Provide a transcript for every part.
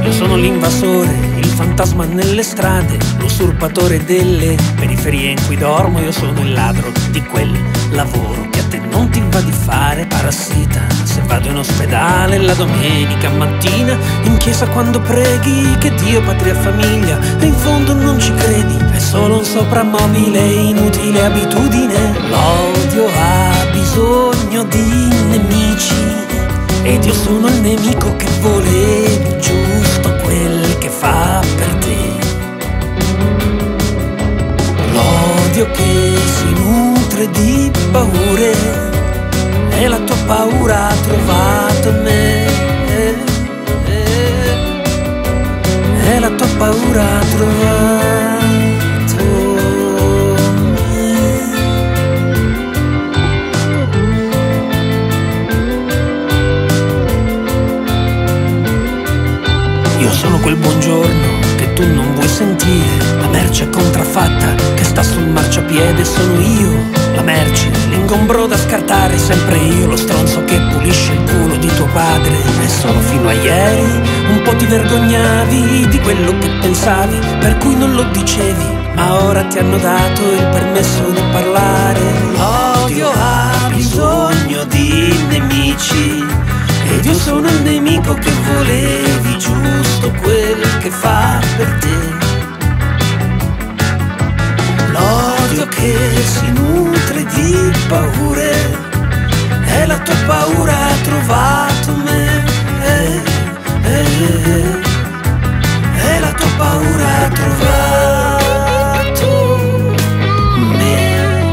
Io sono l'invasore, il fantasma nelle strade, l'usurpatore delle periferie in cui dormo. Io sono il ladro di quel lavoro che a te non ti va di fare. Parassita, se vado in ospedale la domenica mattina, in chiesa quando preghi che Dio, patria, famiglia, e in fondo non ci credi, è solo un soprammobile, inutile abitudine. L'odio ha bisogno di nemici ed io sono il nemico che volevi, giusto quel che fa per te. L'odio che si nutre di paure e la tua paura ha trovato me, e la tua paura ha trovato me. Io sono quel buongiorno che tu non vuoi sentire, la merce contraffatta che sta sul marciapiede. Sono io, la merce, l'ingombro da scartare, sempre io, lo stronzo che pulisce il culo di tuo padre. E solo fino a ieri un po' ti vergognavi di quello che pensavi, per cui non lo dicevi, ma ora ti hanno dato il permesso di parlare. L'odio ha bisogno di nemici ed io sono il nemico che volevi, giusto quel che fa per te. L'odio che si nutre di paure e la tua paura ha trovato me, e la tua paura ha trovato me.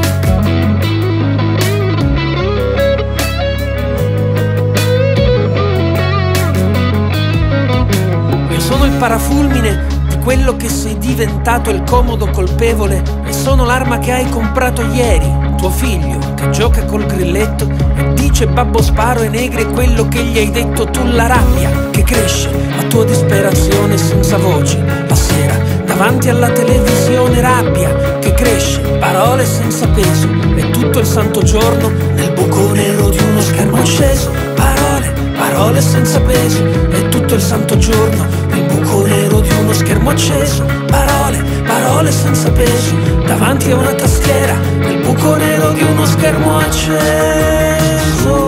Io sono il parafulmine di quello che sei diventato, il comodo colpevole, e sono l'arma che hai comprato ieri. Tuo figlio che gioca col grilletto e dice babbo sparo ai negri, è quello che gli hai detto tu. La rabbia che cresce a tua disperazione senza voce la sera davanti alla televisione, rabbia che cresce, parole senza peso, e tutto il santo giorno nel buco nero di uno schermo acceso. Parole, parole senza peso, e tutto il santo giorno nel buco nero di uno schermo acceso. Parole, parole senza peso, davanti a una tastiera nel buco nero di uno schermo acceso.